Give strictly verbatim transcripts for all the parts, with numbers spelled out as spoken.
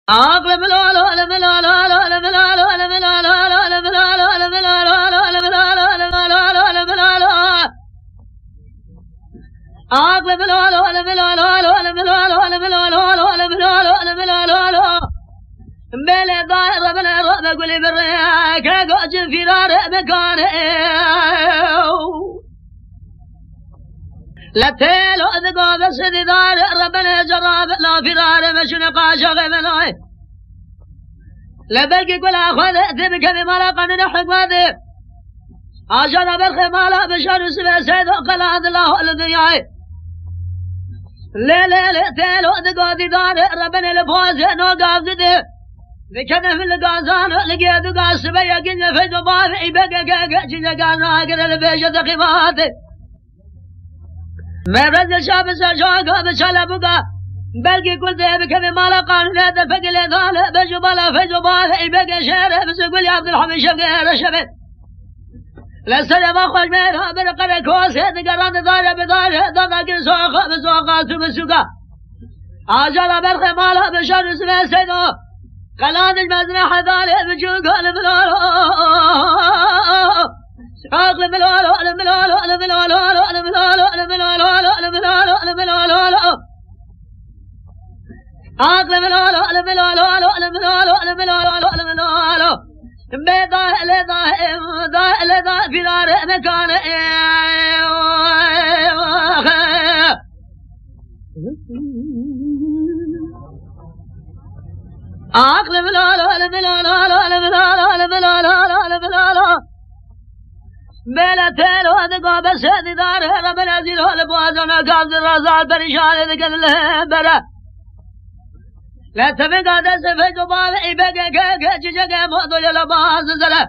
عقل ملالو ملالو ملالو ملالو ملالو ملالو ملالو ملالو عقل ملالو ملالو ملالو ملالو ملالو ملالو بلا داير بلا رب قولي بريك قاج فرار مكان لا تيلو ذقا بس دار ربنا جراب لا فرار مش نقاش غملاي لا بلقي قول اخذ ذبك بملقا نحق ماذب عشان برخي مالا بشار سبع سيد وقلاد الله الدنيا لا لا لا تيلو ذقا دار ربنا لفوز نوقف ذدب بكذا في القازان لقيت قاس بيا كنا في جبال عبقى كاكا جنا كان راقر البيشة قيماتي ما رد شاب سجاقا بشلا بقى بلقي كل ذيبك بمالا قانونات فقل ذال بجبال في جبال عبقى شارع بس يقول يا عبد الحميد شبقى رشبت لسنا ما خوش ميرها برقر كوسي قران دار بدار دانا كل سوقا بسوقا سوق عجل برخي مالا بشار اسمه سيدو قلاد المزرعة ذالي بجوق الملالو عقل الملالو الملالو الملالو الملالو الملالو الملالو الملالو عقل الملالو الملالو الملالو الملالو الملالو بيضا لضا ضا لضا في دار مكان عقل ملالو ملالو ملالو ملالو ملالو بلا تيلو ذقا بس دار ربنا زيلو لبوازنا قابض الرازال بريشان ذكر الهبرة لا تبقى دس في جبال عبقى كاكا جيجا موضو يلباز زلا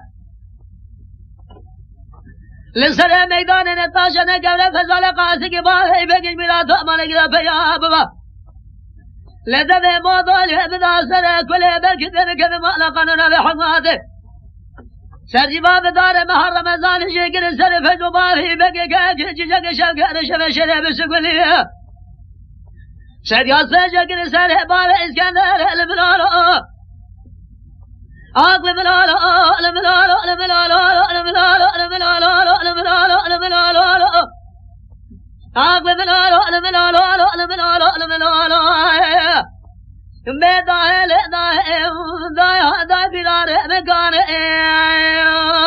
لسر ميدان نتاشا نقبل فزال قاسي قبال عبقى ميلاد أمان قرى فيا بابا لذا موضوع لهبدا سر كل بكذب كذب مطلقنا بحكماته سرجباب دار مهر رمضان جيكر سر فجباره بقى كاك جيجاك شاكر شف شرب سقليه سريا سجاكر سر بار اسكندر الملالو عقل ملالو الملالو الملالو الملالو الملالو الملالو الملالو عقل ملالو الملالو الملالو الملالو بيضا لا ضاي ضاي ضاي بلار مكان